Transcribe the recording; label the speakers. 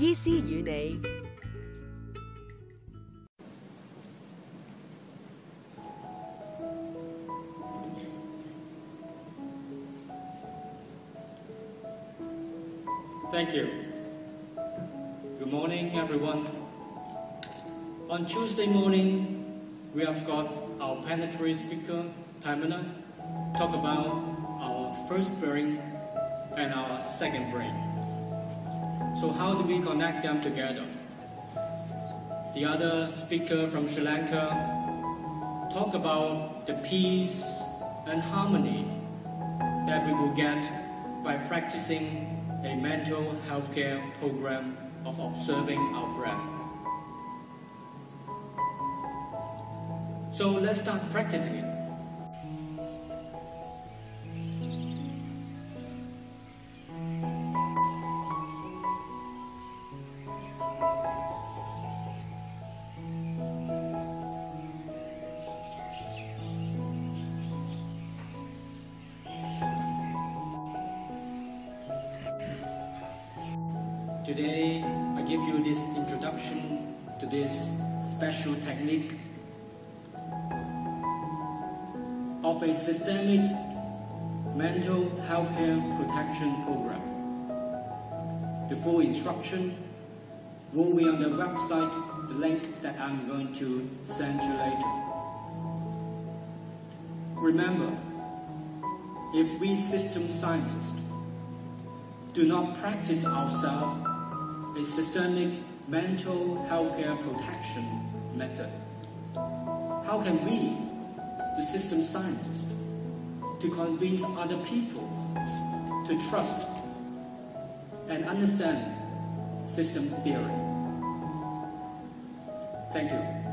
Speaker 1: 醫師與你。
Speaker 2: Thank you. Good morning, everyone. On Tuesday morning, we have got our planetary speaker, Pamela, talk about our first brain and our second brain. So how do we connect them together? The other speaker from Sri Lanka talk about the peace and harmony that we will get by practicing a mental health care program of observing our breath. So let's start practicing it. Today, I give you this introduction to this special technique of a systemic mental healthcare protection program. The full instruction will be on the website, the link that I'm going to send you later. Remember, if we system scientists do not practice ourselves a systemic mental healthcare protection method, how can we, the system scientists, to convince other people to trust and understand system theory? Thank you.